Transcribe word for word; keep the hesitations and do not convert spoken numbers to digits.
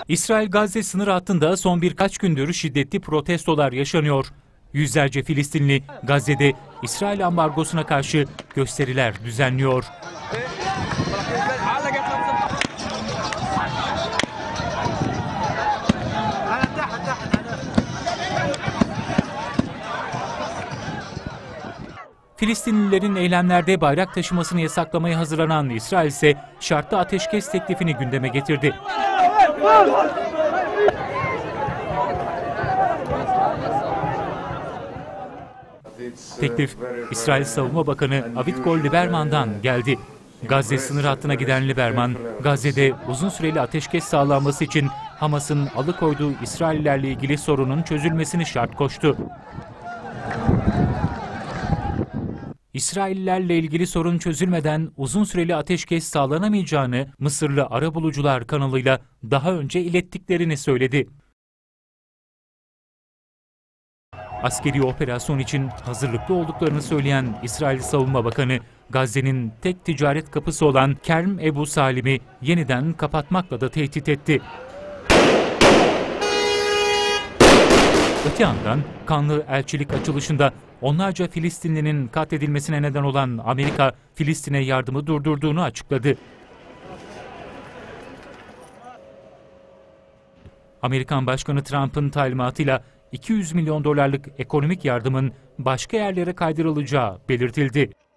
İsrail-Gazze sınır hattında son birkaç gündür şiddetli protestolar yaşanıyor. Yüzlerce Filistinli Gazze'de İsrail ambargosuna karşı gösteriler düzenliyor. Filistinlilerin eylemlerde bayrak taşımasını yasaklamaya hazırlanan İsrail ise şartlı ateşkes teklifini gündeme getirdi. Teklif, İsrail Savunma Bakanı Avigdor Lieberman'dan geldi. Gazze sınır hattına giden Lieberman, Gazze'de uzun süreli ateşkes sağlanması için Hamas'ın alıkoyduğu İsraillerle ilgili sorunun çözülmesini şart koştu. İsraillilerle ilgili sorun çözülmeden uzun süreli ateşkes sağlanamayacağını Mısırlı arabulucular kanalıyla daha önce ilettiklerini söyledi. Askeri operasyon için hazırlıklı olduklarını söyleyen İsrail Savunma Bakanı, Gazze'nin tek ticaret kapısı olan Kerem Ebu Salim'i yeniden kapatmakla da tehdit etti. Öte yandan kanlı elçilik açılışında onlarca Filistinlinin katledilmesine neden olan Amerika, Filistin'e yardımı durdurduğunu açıkladı. Amerikan Başkanı Trump'ın talimatıyla iki yüz milyon dolarlık ekonomik yardımın başka yerlere kaydırılacağı belirtildi.